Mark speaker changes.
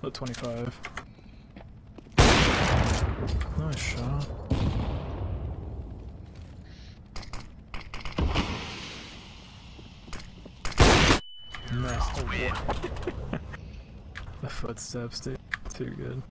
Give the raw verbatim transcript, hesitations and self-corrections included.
Speaker 1: At twenty-five. Nice shot. Nice. Oh, the footsteps, dude. Too good.